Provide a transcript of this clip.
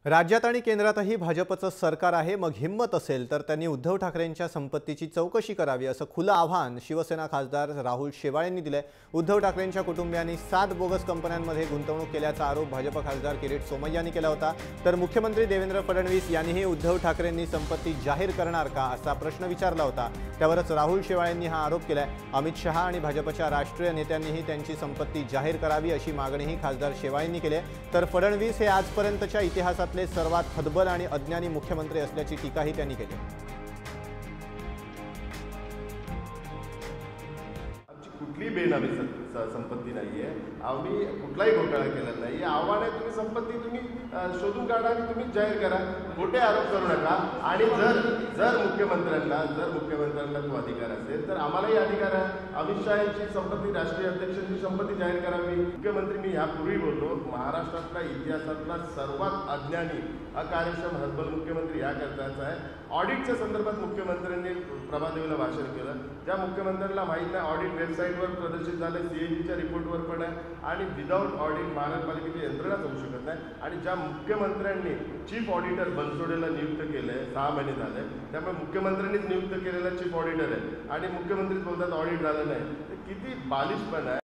राज्यात आणि केंद्रातही भाजपचं सरकार आहे, मग हिम्मत असेल तर त्यांनी उद्धव ठाकरेंच्या संपत्तीची चौकशी करावी असं खुलं आव्हान शिवसेना खासदार राहुल शेवाळेंनी दिलंय। उद्धव ठाकरेंच्या कुटुंबियांनी 7 बोगस कंपन्यांमध्ये गुंतवणूक केल्याचा आरोप भाजप खासदार किरीट सोमय्यांनी केला होता। तर मुख्यमंत्री देवेंद्र फडणवीस यांनीही उद्धव ठाकरेंनी संपत्ती जाहीर करणार का असा प्रश्न विचारला होता। त्यावरच राहुल शेवाळेंनी हा आरोप केलाय। अमित शहा आणि भाजपच्या राष्ट्रीय नेत्यांनीही त्यांची संपत्ती जाहीर करावी अशी मागणीही खासदार शेवाळेंनी केली आहे। तर फडणवीस हे आजपर्यंतच्या इतिहासात सर्वात हतबल आणि अज्ञानी मुख्यमंत्री असल्याची टीकाही त्यांनी केली। आमची कुठली बेनामी संपत्ती नाहीये, आम्ही कुठलाही घोटाळा केलेला नाही। आव्हान आहे, तुम्ही संपत्ती शोधून काढा आणि तुम्ही जाहीर करा, खोटे आरोप करू नका। आणि जर मुख्यमंत्र्यांना तो अधिकार असेल तर आम्हालाही अधिकार आहे। अमित शहा यांची संपत्ती, राष्ट्रीय अध्यक्षांची संपत्ती जाहीर करावी। मुख्यमंत्री, मी यापूर्वी बोललो, महाराष्ट्रातल्या इतिहासातला सर्वात अज्ञानी अकार्यक्षम हतबल मुख्यमंत्री या करताच आहे। ऑडिटच्या संदर्भात मुख्यमंत्र्यांनी प्रभादेवीला भाषण केलं। ज्या मुख्यमंत्र्यांना माहीत नाही, ऑडिट वेबसाईटवर प्रदर्शित झालं, सीएजीच्या रिपोर्टवर पण आहे, आणि विदाऊट ऑडिट महानगरपालिकेची यंत्रणाच होऊ शकत नाही। आणि ज्या मुख्यमंत्र्यांनी चीफ ऑडिटर बनसोडेला नियुक्त केलंय, 6 महिने झाले, त्यामुळे मुख्यमंत्र्यांनीच नियुक्त केलेला चीफ ऑडिटर आहे आणि मुख्यमंत्रीच बोलतात ऑडिट झालं नाही, किती बालिशपणा आहे।